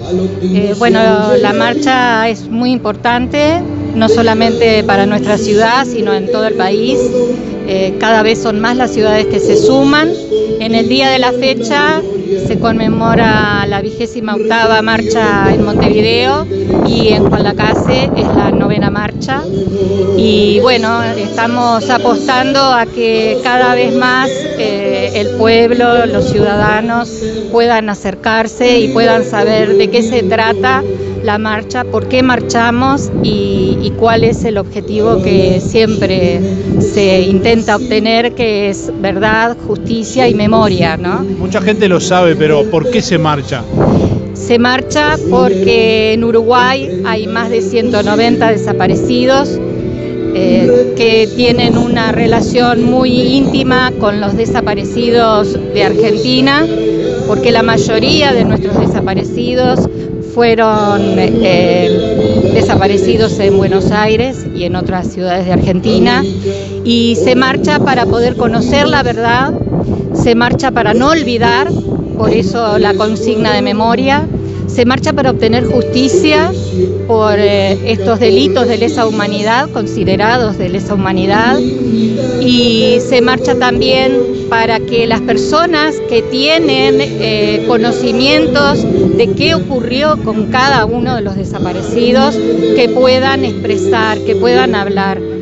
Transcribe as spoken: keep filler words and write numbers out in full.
Eh, bueno, la marcha es muy importante, no solamente para nuestra ciudad, sino en todo el país. Eh, cada vez son más las ciudades que se suman. En el día de la fecha se conmemora la vigésima octava marcha en Montevideo y en Juan Lacase es la novena marcha. Y bueno, estamos apostando a que cada vez más eh, el pueblo, los ciudadanos puedan acercarse y puedan saber de qué se trata la marcha, por qué marchamos y, y cuál es el objetivo que siempre se intenta obtener, que es verdad, justicia y memoria, ¿no? Mucha gente lo sabe, pero ¿por qué se marcha? Se marcha porque en Uruguay hay más de ciento noventa desaparecidos eh, que tienen una relación muy íntima con los desaparecidos de Argentina, porque la mayoría de nuestros desaparecidos fueron eh, desaparecidos en Buenos Aires y en otras ciudades de Argentina, y se marcha para poder conocer la verdad, se marcha para no olvidar, por eso la consigna de memoria, se marcha para obtener justicia por eh, estos delitos de lesa humanidad, considerados de lesa humanidad, y se marcha también para que las personas que tienen eh, conocimientos de qué ocurrió con cada uno de los desaparecidos, que puedan expresar, que puedan hablar.